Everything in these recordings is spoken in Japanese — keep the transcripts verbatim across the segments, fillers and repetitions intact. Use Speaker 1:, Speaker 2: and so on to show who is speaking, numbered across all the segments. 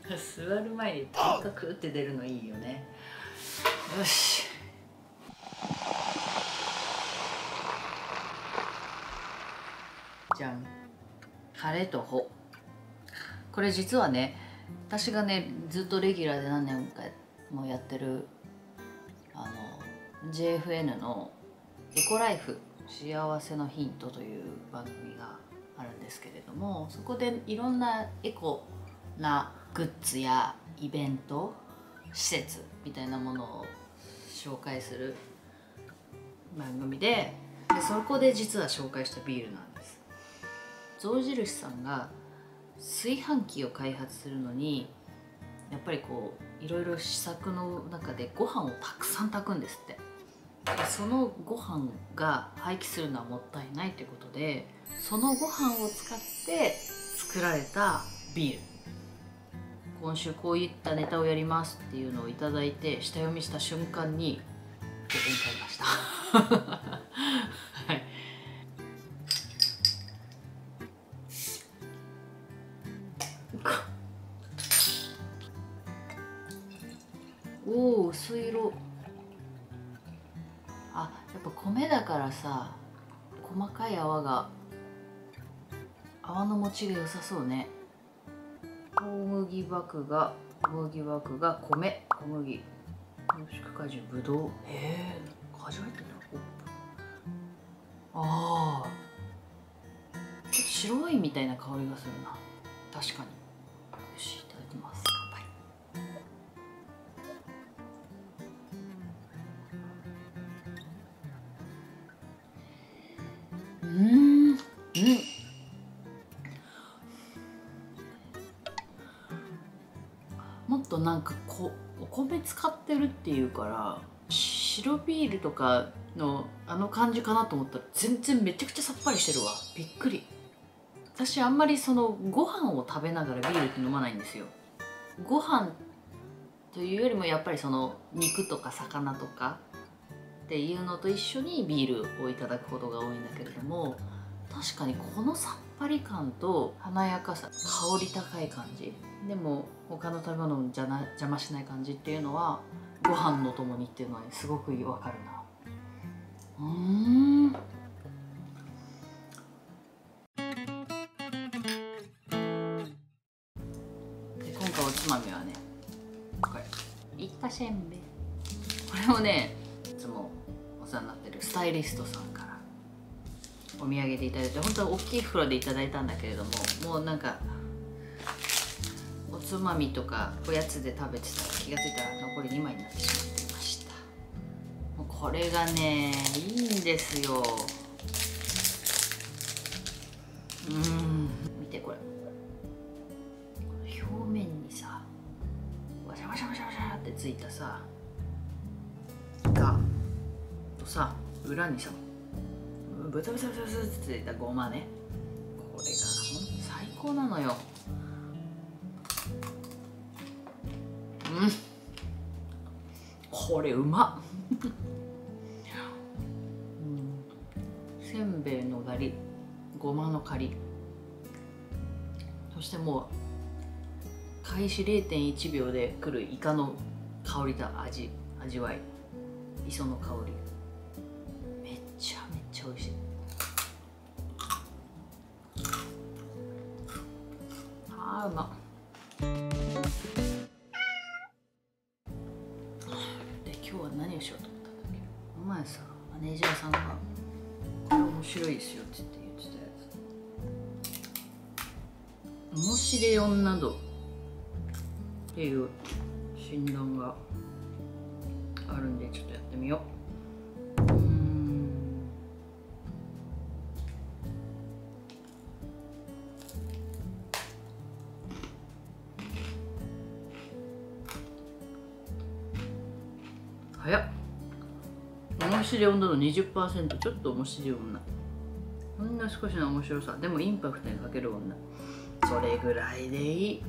Speaker 1: 座る前にとにかくって出るのいいよね。よし。じゃん。晴れと穂。これ実はね、私がねずっとレギュラーで何年かもやってるあの ジェイエフエヌ の「エコライフ幸せのヒント」という番組があるんですけれども、そこでいろんなエコなグッズやイベント施設みたいなものを紹介する番組で、でそこで実は紹介したビールなんです。象印さんが炊飯器を開発するのにやっぱりこういろいろ試作の中でご飯をたくさん炊くんですって。でそのご飯が廃棄するのはもったいないということで、そのご飯を使って作られたビール。今週こういったネタをやりますっていうのをいただいて下読みした瞬間に出てみちゃいましたはい。おお、薄い色。あ、やっぱ米だからさ、細かい泡が泡の持ちが良さそうね。小麦麦芽、小麦麦芽、米、小麦、濃縮果汁、ぶどう。へえ、果汁入ってんだ。ああ、ちょっと白ワインみたいな香りがするな。確かに。よし、いただきます。乾杯。うん、うん。もっとなんかこお米使ってるっていうから白ビールとかのあの感じかなと思ったら全然めちゃくちゃさっぱりしてるわ。びっくり。私あんまりそのご飯を食べながらビールって飲まないんですよ。ご飯というよりもやっぱりその肉とか魚とかっていうのと一緒にビールをいただくことが多いんだけれども、確かにこのさっぱり感と華やかさ、香り高い感じでも他の食べ物を邪な邪魔しない感じっていうのはご飯の共にっていうのはすごくわかるな。うーん。で今回おつまみはね、これイカせんべい。これをねいつもお世話になってるスタイリストさんからお土産でいただいて、本当は大きい袋でいただいたんだけれども、もうなんかおつまみとかおやつで食べてたら気がついたら残りにまいになってしまっていました。もうこれがねいいんですよ。うーん、見てこれ、表面にさワシャワシャワシャワシャってついたさイカとさ、裏にさブツブツブツブツってついたごまね。これがほんと最高なのよ。うん、これうまっうん、せんべいのガリ、ごまのカリ、そしてもう開始 れいてんいちびょうでくるイカの香りと味味わい、磯の香り、めちゃめちゃ美味しい。あーうまっ。今日は何をしようと思ったんだっけ。この前さマネージャーさんが「これ面白いですよ」って言って言ってたやつ、面白い女度っていう診断があるんでちょっとやってみよう。うーん、早っ。面白い女の にじゅっパーセント、 ちょっと面白い女、ほんの少しの面白さでもインパクトに欠ける女、それぐらいでいい。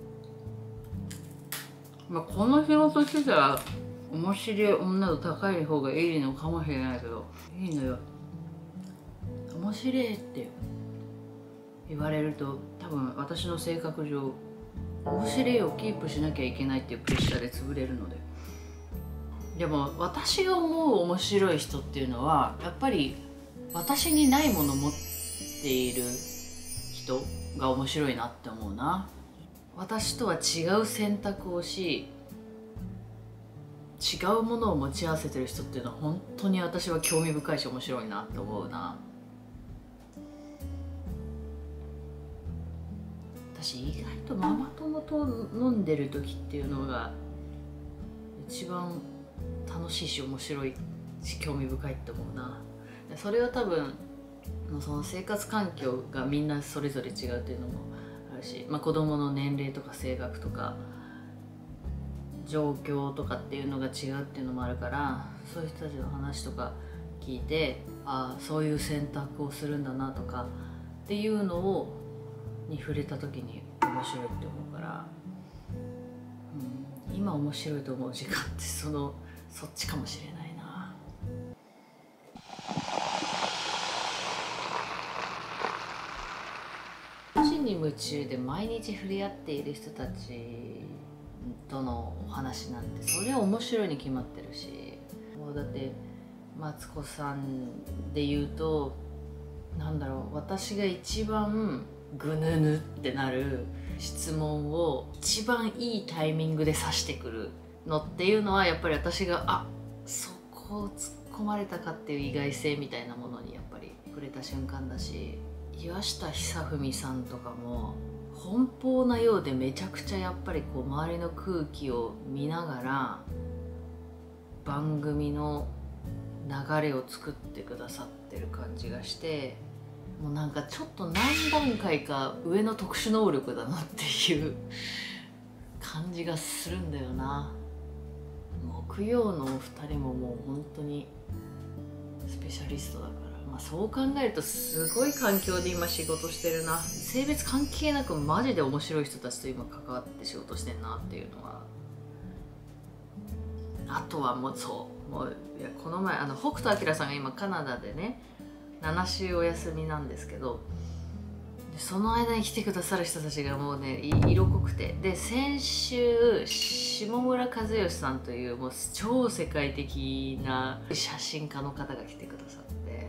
Speaker 1: まあこの仕事してたら面白い女度高い方がいいのかもしれないけど、いいのよ。面白いって言われると多分私の性格上面白いをキープしなきゃいけないっていうプレッシャーで潰れるので。でも私が思う面白い人っていうのはやっぱり私にないものを持っている人が面白いなって思うな。私とは違う選択をし、違うものを持ち合わせてる人っていうのは本当に私は興味深いし面白いなって思うな。私意外とママ友と飲んでる時っていうのが一番楽しいし面白いし興味深いって思うな。それは多分その生活環境がみんなそれぞれ違うっていうのもあるし、まあ、子供の年齢とか性格とか状況とかっていうのが違うっていうのもあるから、そういう人たちの話とか聞いて、ああそういう選択をするんだなとかっていうのをに触れた時に面白いって思うから、うん、今面白いと思う時間ってそのそっちかもしれないな。個人に夢中で毎日触れ合っている人たちとのお話なんてそれは面白いに決まってるし、もうだってマツコさんで言うとなんだろう、私が一番ぐぬぬってなる質問を一番いいタイミングで指してくるのっていうのはやっぱり私があそこを突っ込まれたかっていう意外性みたいなものにやっぱり触れた瞬間だし、岩下久文さんとかも奔放なようでめちゃくちゃやっぱりこう周りの空気を見ながら番組の流れを作ってくださってる感じがして、もうなんかちょっと何段階か上の特殊能力だなっていう感じがするんだよな。木曜のお二人ももう本当にスペシャリストだから、まあ、そう考えるとすごい環境で今仕事してるな。性別関係なくマジで面白い人たちと今関わって仕事してんなっていうのは。あとはもうそうもういやこの前あの北斗晶さんが今カナダでねなな週お休みなんですけど、その間に来てくださる人たちがもうね色濃くて、で先週下村和義さんというもう超世界的な写真家の方が来てくださって、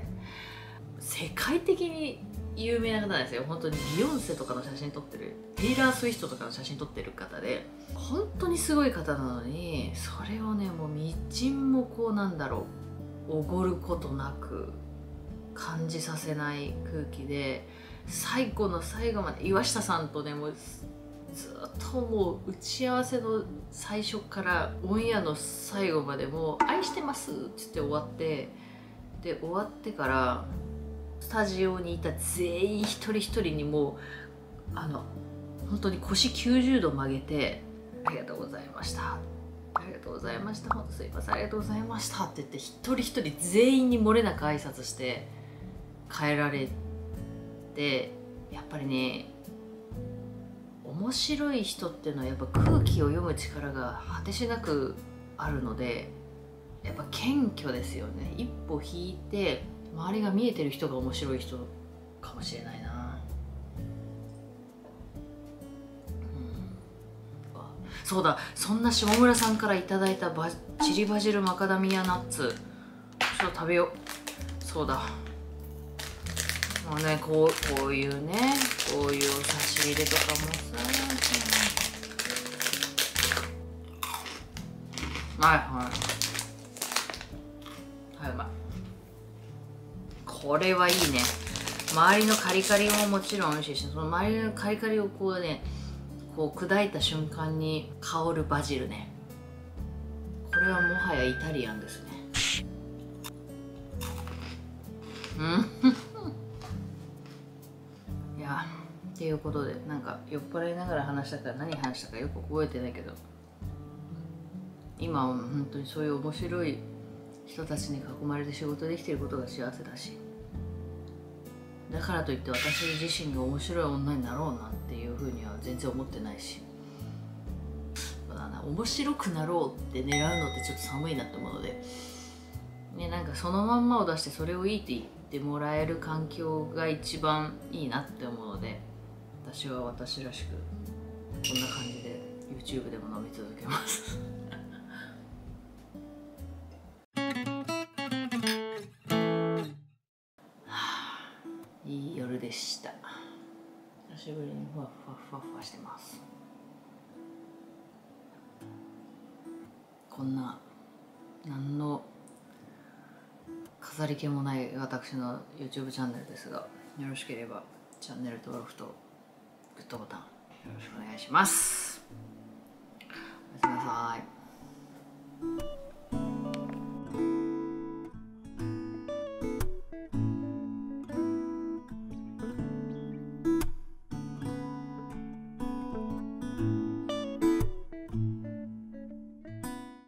Speaker 1: 世界的に有名な方なんですよ。本当にビヨンセとかの写真撮ってる、テイラー・スウィフトとかの写真撮ってる方で本当にすごい方なのに、それをねもうみじんもこうなんだろうおごることなく感じさせない空気で、最後の最後まで岩下さんとねもうずっともう打ち合わせの最初からオンエアの最後までもう「愛してます」っつって終わって、で終わってからスタジオにいた全員一人一人にもうあの本当に腰きゅうじゅうど曲げて「ありがとうございました」「ありがとうございました」「本当すいませんありがとうございました」って言って一人一人全員に漏れなく挨拶して帰られて、やっぱりね面白い人っていうのはやっぱ空気を読む力が果てしなくあるので、やっぱ謙虚ですよね。一歩引いて周りが見えてる人が面白い人かもしれないな、うん、そうだ、そんな下村さんからいただいたバチリバジルマカダミアナッツちょっと食べよう。そうだもうねこう、こういうねこういうお差し入れとかもさ、はいはいはい、うまい。これはいいね。周りのカリカリももちろん美味しいし、その周りのカリカリをこうねこう砕いた瞬間に香るバジルね、これはもはやイタリアンですね。うんいやっていうことで、なんか酔っ払いながら話したから何話したかよく覚えてないけど、今は本当にそういう面白い人たちに囲まれて仕事できていることが幸せだし、だからといって私自身が面白い女になろうなんていうふうには全然思ってないし、面白くなろうって願うのってちょっと寒いなって思うので、ね、なんかそのまんまを出してそれをいいって言ってもらえる環境が一番いいなって思うので、私は私らしくこんな感じで YouTube でも飲み続けますいい夜でした。久しぶりにふわふわふわふわしてます。こんな何の飾り気もない私の YouTube チャンネルですが、よろしければチャンネル登録とグッドボタンよろしくお願いします。おやすみなさい。